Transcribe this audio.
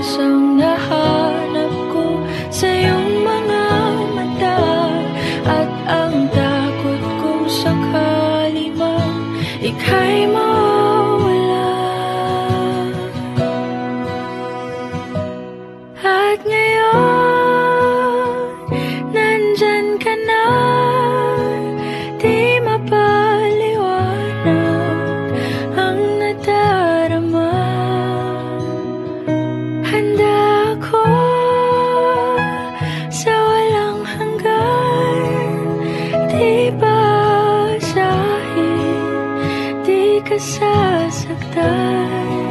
boses ang nahanap ko sa iyong mga mata, at ang takot kong sakali mang ika'y mawala. At ngayon, nandyan ka na, di mapaliwanag ang nadarama. Handa ako sa walang hanggan, di basahin, di ka sasaktan.